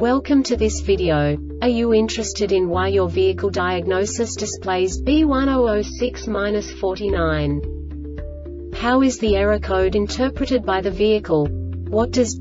Welcome to this video. Are you interested in why your vehicle diagnosis displays B1006-49? How is the error code interpreted by the vehicle? What does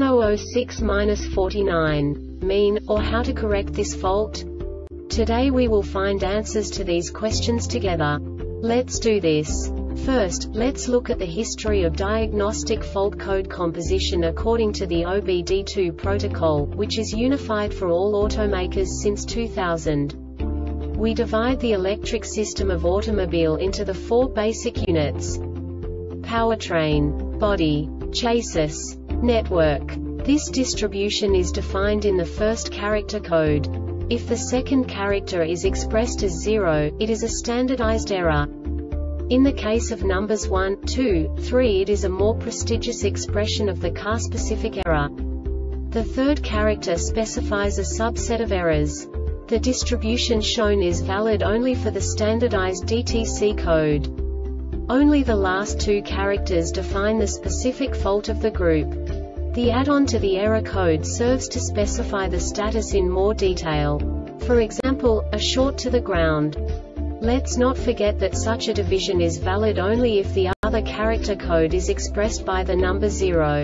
B1006-49 mean, or how to correct this fault? Today we will find answers to these questions together. Let's do this. First, let's look at the history of diagnostic fault code composition according to the OBD2 protocol, which is unified for all automakers since 2000. We divide the electric system of automobile into the four basic units: powertrain, body, chassis, network. This distribution is defined in the first character code. If the second character is expressed as 0, it is a standardized error. In the case of numbers 1, 2, 3, it is a more prestigious expression of the car-specific error. The third character specifies a subset of errors. The distribution shown is valid only for the standardized DTC code. Only the last two characters define the specific fault of the group. The add-on to the error code serves to specify the status in more detail. For example, a short to the ground. Let's not forget that such a division is valid only if the other character code is expressed by the number 0.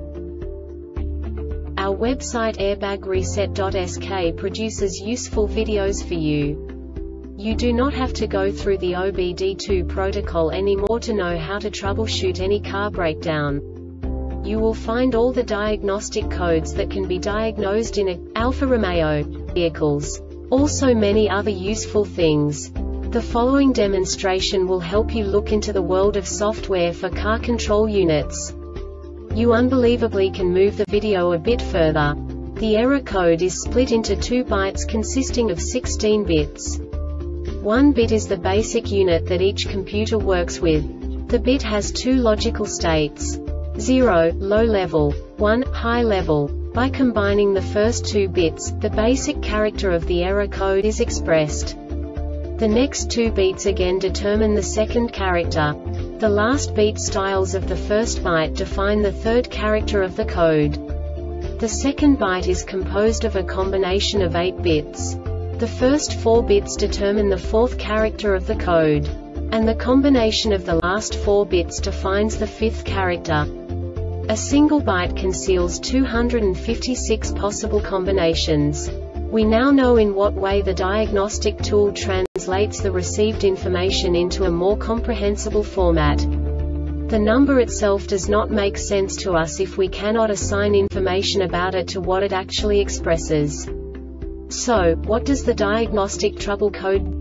Our website airbagreset.sk produces useful videos for you. You do not have to go through the OBD2 protocol anymore to know how to troubleshoot any car breakdown. You will find all the diagnostic codes that can be diagnosed in Alfa Romeo vehicles. Also many other useful things. The following demonstration will help you look into the world of software for car control units. You unbelievably can move the video a bit further. The error code is split into 2 bytes consisting of 16 bits. 1 bit is the basic unit that each computer works with. The bit has 2 logical states: 0, low level, 1, high level. By combining the first 2 bits, the basic character of the error code is expressed. The next 2 beats again determine the second character. The last beat styles of the first byte define the third character of the code. The second byte is composed of a combination of 8 bits. The first 4 bits determine the fourth character of the code. And the combination of the last 4 bits defines the fifth character. A single byte conceals 256 possible combinations. We now know in what way the diagnostic tool translates the received information into a more comprehensible format. The number itself does not make sense to us if we cannot assign information about it to what it actually expresses. So, what does the diagnostic trouble code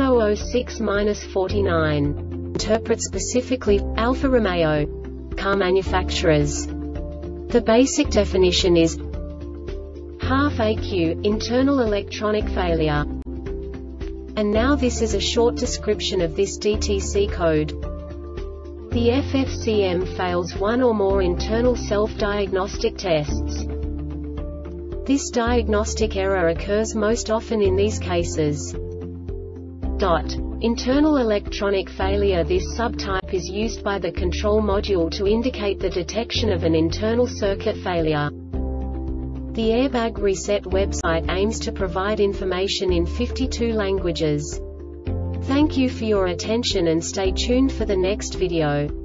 B1006-49 interpret specifically for Alfa Romeo car manufacturers? The basic definition is half AQ, internal electronic failure. And now this is a short description of this DTC code. The FFCM fails one or more internal self-diagnostic tests. This diagnostic error occurs most often in these cases. Internal electronic failure. This subtype is used by the control module to indicate the detection of an internal circuit failure. The Airbag Reset website aims to provide information in 52 languages. Thank you for your attention and stay tuned for the next video.